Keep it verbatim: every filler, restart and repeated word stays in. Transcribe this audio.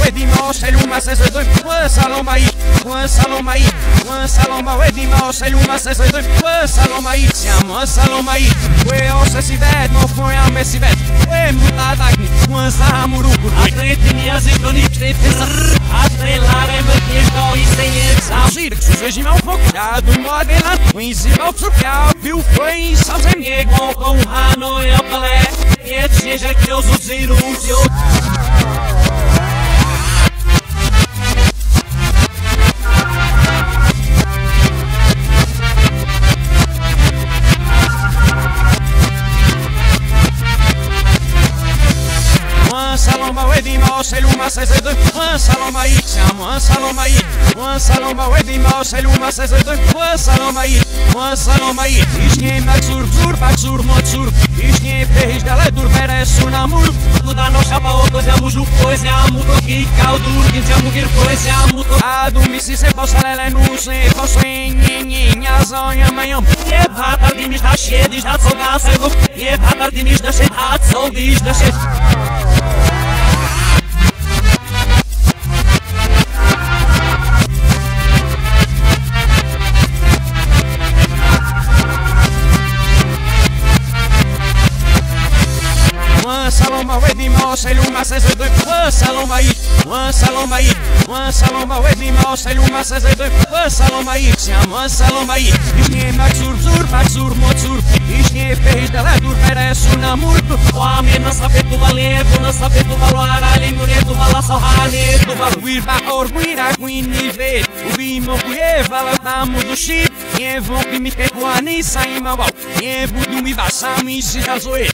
Edima, Seluma, seize dois, Salomaí, Salomaí, Saloma, Edima, Seluma, seize dois, Salomaí, siamo Salomaí, Ue o se ved, no foi a me si ved, Ue mutadagni, Samuru, Atrete minhas econipes, atrelare me chiesto i senhores. Zir, que os regime é um fogo, dado modelado, o enzima surfial, viu foi em salsa Nie com Hanoi a palé, e seja que eu sou zero zero. Saloma, Edima, Seluma, seize dois, Salomaí, siamo Salomaí, Saloma, Edima, Seluma, seize dois, Salomaí, Salomaí, Iśnie Maxur, Zur, Maxur, Motsur, Iśnie Ferris, Daledur, Peresu, Namur, Tuda nossa paoto, siamo giù, poi siamo tocchi, caldur, che siamo che poi siamo tocchi. Adu, mi si se possa lele, nu se posso in, in, in, yazonha, manhã. Je patar di miś da siedisz, da co gasego, je patar di miś da się, da co disz, da się. Saloma, Edima, Seluma, seize dois, Salomaí, Salomaí, Saloma, Edima, Seluma, seize dois, Salomaí, siamo Salomaí, Iśnie Maxur, Zur, Maxur, Motsur, Iśnie Ferris, Daledur, Peresu, Namur, Oameni não sabe tu valer, tu não sabe tu valorar, ali mulher tu vala salhane, tu vala. Uirva, Orguira, Guinilve, Ubimo, Cueva, Tamo do Chip, Nievo, Bimite, Guani, Saimawau, Nievo, Dumi, Basami, Sidazoe,